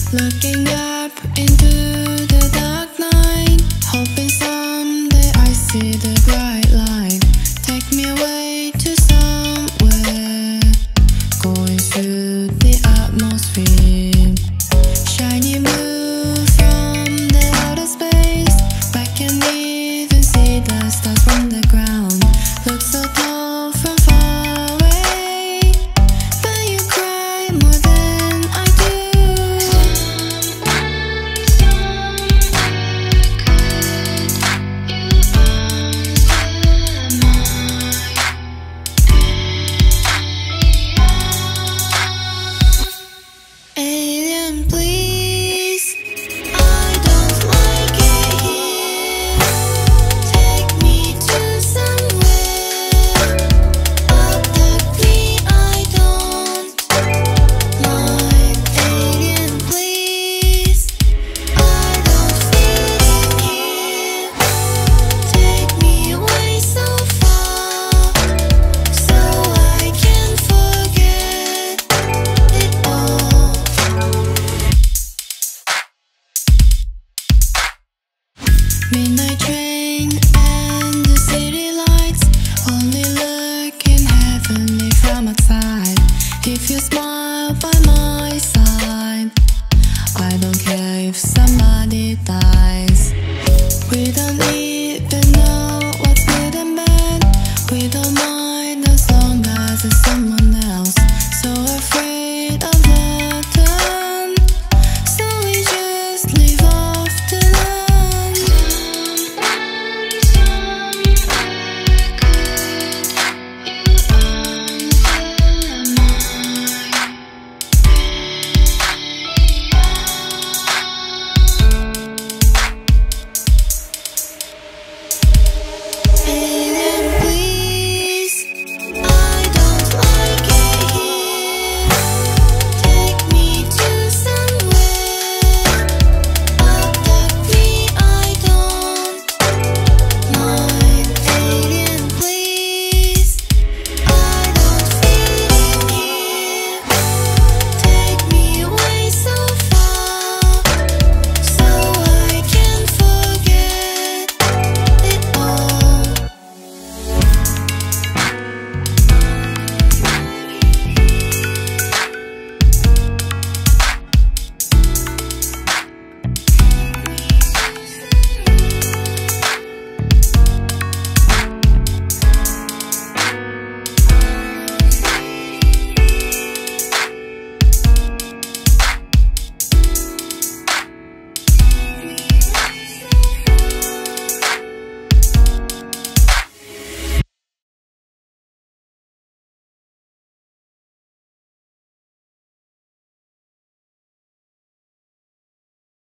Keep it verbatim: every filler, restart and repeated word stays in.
Looking up into the dark night, hoping someday I see the bright light. Take me away to somewhere, going through the atmosphere. Shiny moon from the outer space, I can't even see the stars from the ground. Look so tall from far away, but you cry more than I do. Alien, please, I don't like it here. Take me to somewhere abduct me, I don't like. Alien, please, I don't fit in here. Take me away so far, so I can forget it all. Midnight train and the city lights, only looking heavenly from outside. If you smile by my side, I don't care if somebody dies.